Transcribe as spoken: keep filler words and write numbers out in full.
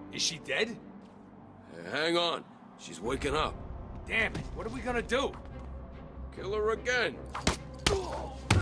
Is she dead? Hey, hang on. She's waking up. Damn it, what are we gonna do? Kill her again.